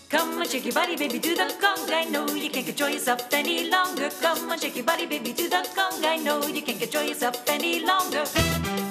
Come on, shake your body, baby, do the conga. No, you can't control yourself any longer. Come on, shake your body, baby, do the conga. No, you can't control yourself any longer.